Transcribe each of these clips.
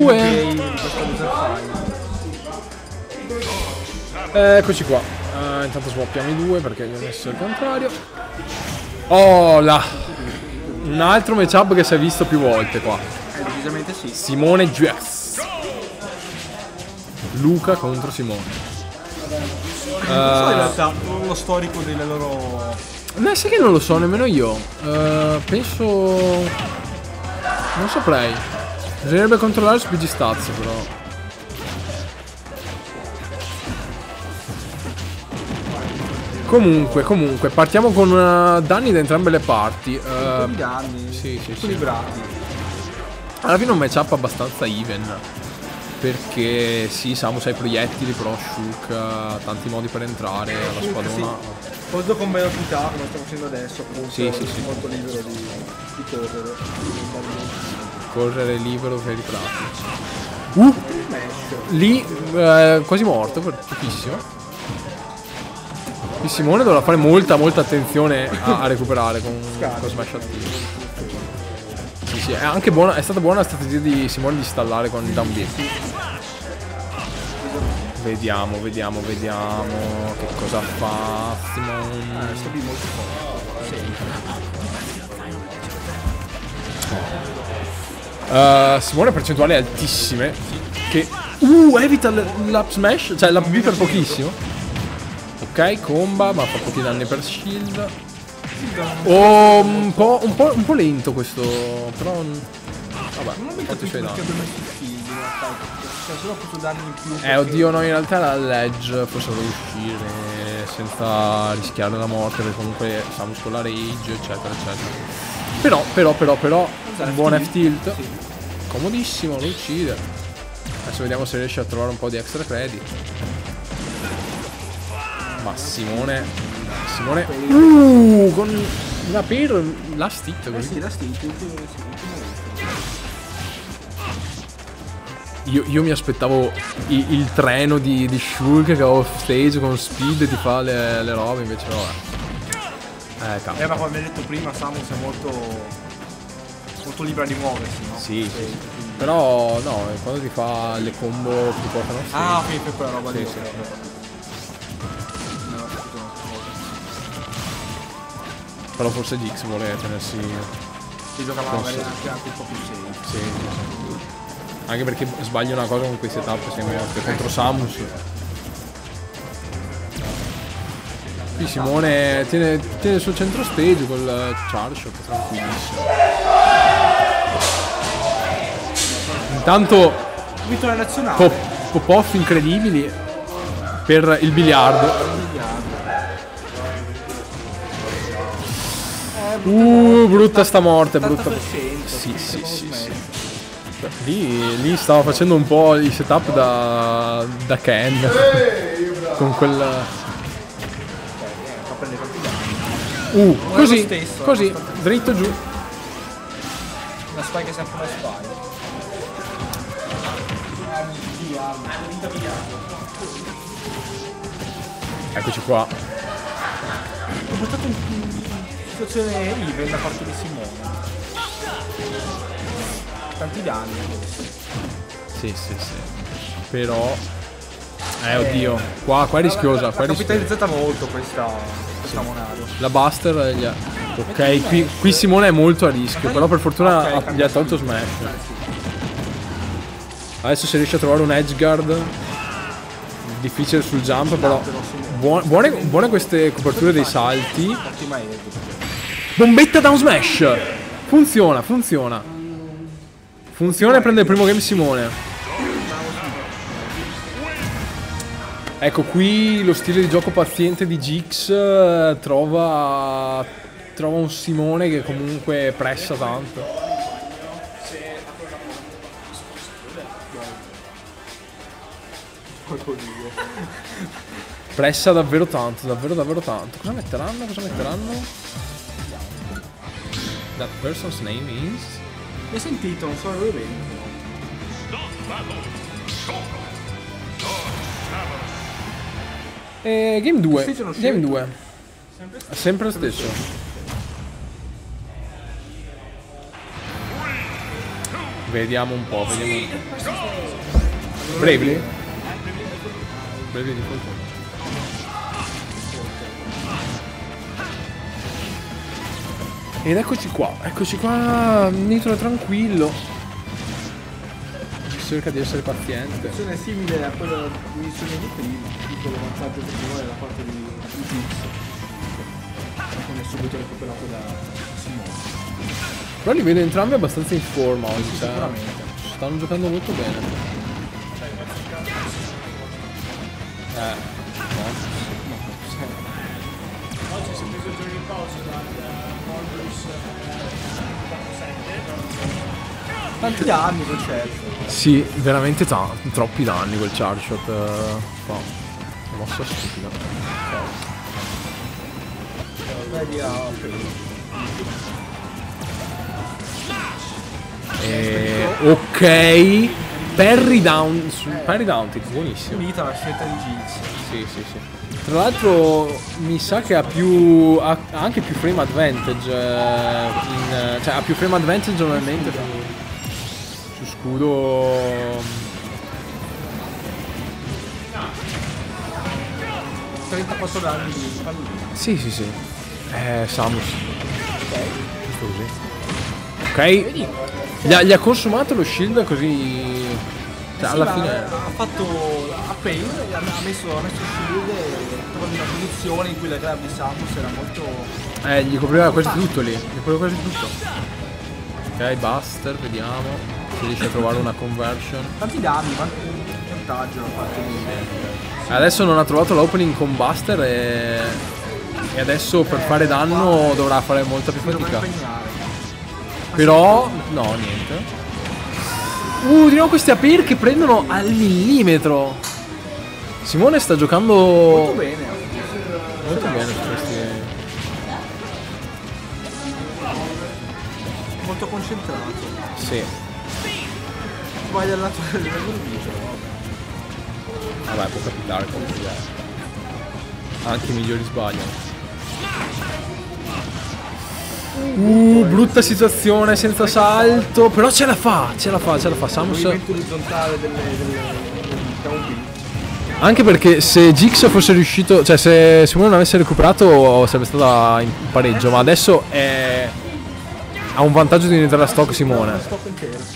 Eccoci qua. Intanto swappiamo i due perché gli ho messo il contrario. Oh là! Un altro matchup che si è visto più volte qua. Decisamente sì. Simone Jux. Luca contro Simone. Non so in realtà lo storico delle loro... Ma sai che non lo so nemmeno io. Penso... non saprei. Bisognerebbe controllare su PG Stats però. Comunque, partiamo con danni da entrambe le parti. I danni. Sì. Equilibrati. Alla fine è un matchup abbastanza even. Perché sì, Samus ha i proiettili, però Shulk ha tanti modi per entrare alla spadona. Molto con velocità, come stiamo facendo adesso, appunto. Sì. Molto libero di correre. Correre libero per i prati. Lì quasi morto, pochissimo. Il Simone dovrà fare molta attenzione a recuperare con smash attivo. Sì, è anche buona, è stata buona la strategia di Simone di stallare con il down B. Vediamo che cosa fa Simone. Simone ha percentuali altissime. Che evita l'up smash, cioè l'up B per pochissimo. Ok, comba, ma fa pochi danni per shield. Oh, un po' lento questo. Però. Vabbè, Non mi capisco perché abbia messo il shield in realtà. Cioè solo fatto danni in più. Oddio, no, in realtà la ledge forse deve uscire senza rischiare la morte, perché comunque Samus con la rage, eccetera. Però, un buon F-tilt. Comodissimo, lo uccide. Adesso vediamo se riesce a trovare un po' di extra credit. Ma Simone con una per la stick così. Sì, la stick. Io mi aspettavo il treno di Shulk che ho off stage con speed e ti fa le robe, invece vabbè. Cavolo. Ma come hai detto prima, Samus è molto libera di muoversi, no? Sì. Però no, quando ti fa le combo che ti portano off stage. Ok, per quella roba lì. Però forse Gix vuole tenersi. Si giocava anche un po' più safe. Sì. Anche perché sbaglia una cosa con quei setup sei morto contro Samus. Qui Simone tiene il suo centro stage col charge shot, tranquillissimo. Intanto vittoria nazionale. pop-off incredibili per il biliardo. Brutta sta morte, brutta. Sì. Lì stava facendo un po' il setup da Ken. Con quel. Così, dritto giù. La spike è sempre una spike. Eccoci qua. Ho portato una situazione even da parte di Simone. Tanti danni. Sì. Però. Oddio. Qua è rischiosa. Qua è capitalizzata molto questa Monaro. La Buster ok, qui Simone è molto a rischio, però per fortuna gli ha tolto smash. Adesso se riesce a trovare un edge guard difficile sul jump, però buone queste coperture dei salti. Bombetta down smash. Funziona e prende il primo game Simone. Ecco, qui lo stile di gioco paziente di Gix trova un Simone che comunque pressa tanto. Pressa davvero tanto, davvero tanto. Cosa metteranno? That person's name is? L'hai sentito, non so dove vengo. Game 2. Game 2. Sempre lo stesso. Vediamo un po', vediamo un po'. Bravely? Bravely di colpo. Ed eccoci qua, Nitro è tranquillo. Cerca di essere paziente. È simile a quella di missione di prima, tipo il vantaggio che vuole da parte di Gix. Non è subito recuperato da Simone. Però li vedo entrambi abbastanza in forma oggi, Sì, cioè, sicuramente. stanno giocando molto bene. Oggi si è preso il giorno di pausa dal Morbus 7. Tanti danni quel certo. Sì, veramente troppi danni quel charge shot fa. Una mossa stupida. Vedi ok. Parry down. Parry down, buonissimo. finita la scelta di Gix. Sì, sì, sì. Tra l'altro mi sa che ha anche più frame advantage. Cioè ha più frame advantage normalmente su scudo. 34 danni di pallino. Sì, sì, sì. Samus. Giusto così. Ok. Gli ha consumato lo shield così. Cioè, Sì, alla ma fine. ha fatto a pain, ha messo shield e trovando una posizione in cui la grab di Samus era molto. Gli copriva quasi tutto lì. Gli copriva quasi tutto. Ok, Buster, vediamo. Se riesce a trovare una conversion. Tanti danni, ma anche un vantaggio da parte di. Adesso non ha trovato l'opening con Buster e adesso per fare danno dovrà fare molta più fatica. Però no, niente. Di nuovo questi APR che prendono al millimetro. Simone sta giocando Molto bene. molto bene su questi. Molto concentrato. Sì. Vai dal lato del video. Vabbè, può capitare comunque. Anche i migliori sbagliano. Brutta situazione senza salto. Però ce la fa. Samus. Movimento orizzontale del down. Anche perché se Gix fosse riuscito, cioè se Simone non avesse recuperato sarebbe stata in pareggio, ma adesso ha un vantaggio di iniziare a stock Simone. Stop intero, sì.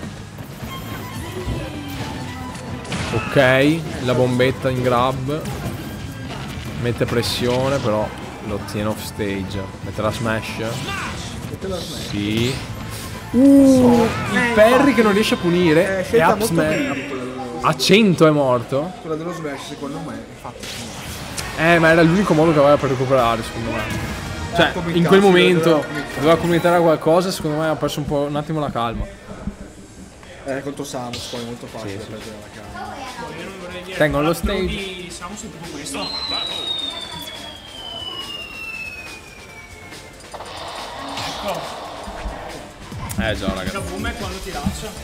Ok, la bombetta in grab. Mette pressione però lo tiene off stage. Mette la smash. Sì. Il parry che non riesce a punire. E up smash. A 100 è morto. Quella dello smash secondo me infatti. Ma era l'unico modo che aveva per recuperare secondo me. Cioè in quel momento doveva comunicare qualcosa. Secondo me ha perso un attimo la calma. Contro Samus poi è molto facile Sì, sì. perdere la calma. Io non vorrei dire. Tengono lo Quello stage. di Samus è proprio questo. Ecco, Già ragazzi. la boom è quando ti lascia.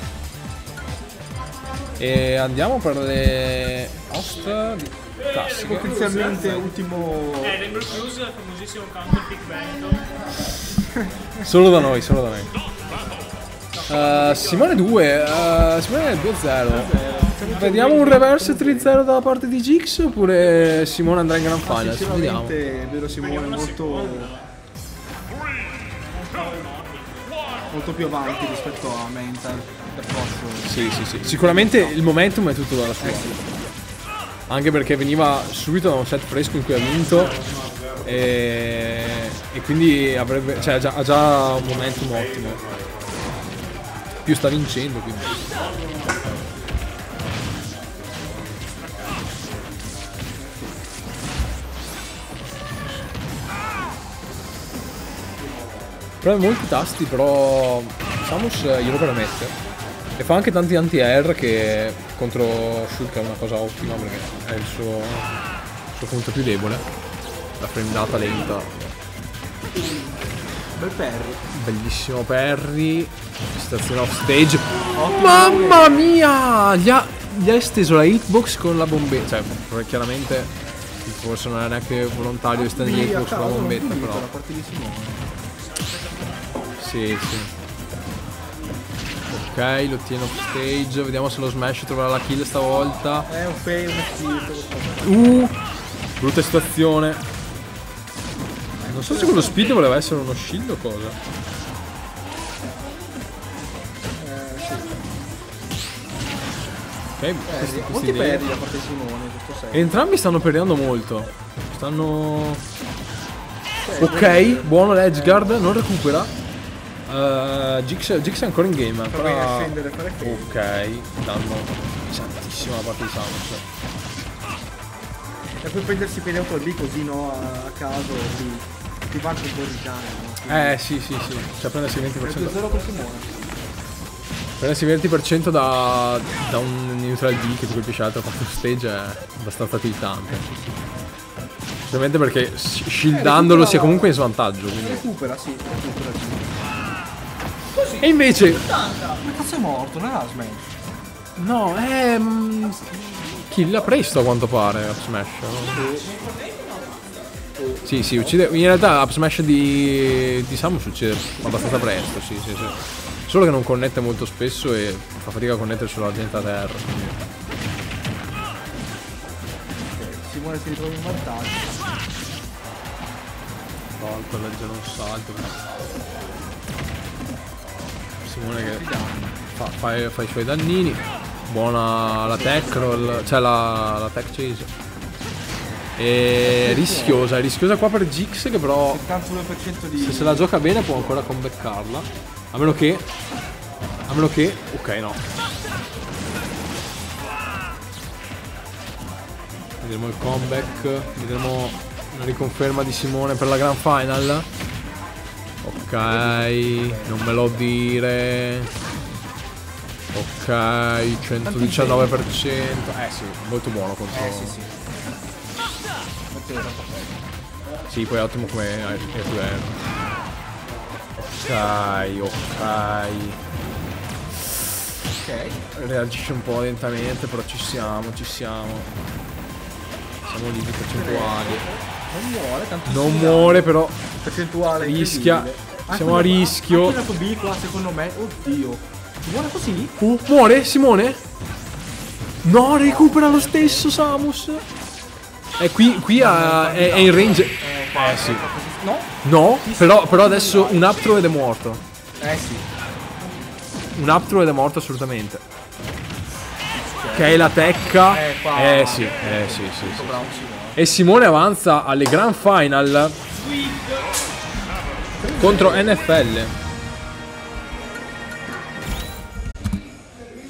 E andiamo per le host classiche. Potenzialmente ultimo. Rainbow Cruise, il famosissimo counter pick Veneto. Solo da noi, solo da noi. Simone 2, Simone 2-0. Vediamo un reverse 3-0 dalla parte di Gix oppure Simone andrà in Grand Finals? Vediamo. Sinceramente vedo Simone molto più avanti rispetto a Mental. Sì, sì, sì. Sicuramente il momentum è tutto dalla sua. Anche perché veniva subito da un set fresco in cui ha vinto e quindi avrebbe, cioè, ha già un momentum ottimo. Più sta vincendo quindi. Preme molti tasti, però Samus glielo permette. E fa anche tanti anti-air che contro Shulk è una cosa ottima perché è il suo punto più debole. La frame lenta. Bel parry. Bellissimo parry. Stazione off stage. Mamma mia! Gli ha esteso la hitbox con la bombetta. Cioè, chiaramente forse non è neanche volontario estendere la hitbox con la bombetta, però. La parte di Simone. Sì, sì. Ok, lo tiene off stage. Vediamo se lo smash troverà la kill stavolta. È un fail, uno spirito. Brutta situazione. Non so se quello speed voleva essere uno shield o cosa. Ok, questi Molti lì. perdi da parte di Simone, questo sei. Entrambi stanno perdendo molto. Stanno... Ok, buono l'edgeguard, non recupera. Gix è ancora in game. Prova a scendere, fare fail. Ok, danno pesantissimo la parte di Samus. E poi prendersi per auto lì così, no, a caso, ti va anche un po' di danno. Sì. Cioè prendersi il 20%. 2-0 per Simone. Prendersi il 20% da un neutral D che ti colpisce l'altro fatto stage è abbastanza tiltante. Specialmente perché shieldandolo si è comunque in svantaggio. Quindi. Recupera, sì. E invece... Ma cazzo è morto, non era Smash. No, killa presto a quanto pare Up Smash. Sì, uccide. In realtà Up Smash di Samus uccide abbastanza presto, sì. Solo che non connette molto spesso e fa fatica a connettere sulla gente a terra. Simone si ritrova in vantaggio. Colpo, leggero un salto. Simone che fa i suoi dannini. Buona la tech roll, cioè la tech chase. E rischiosa qua per Gix che però 72% di... se la gioca bene può ancora comebackarla. A meno che... Ok, no. Vedremo il comeback. Vedremo una riconferma di Simone per la Grand Final. Ok, non me lo dire. Ok, 119%. Sì, molto buono contro. Sì. Sì, poi è ottimo come air. Ok. Reagisce un po' lentamente, però ci siamo. Siamo lì di percentuali. Non muore, tanto Non muore, però percentuale rischia. incredibile. Siamo a rischio. Anche B qua secondo me. Oddio. Muore così? Muore Simone? No, recupera lo stesso Samus. Qui è in range. Sì. No, però adesso un up throw ed è morto. Sì. Un up throw ed è morto assolutamente. Ok, la tecca. Sì. E Simone avanza alle Grand Final contro NFL.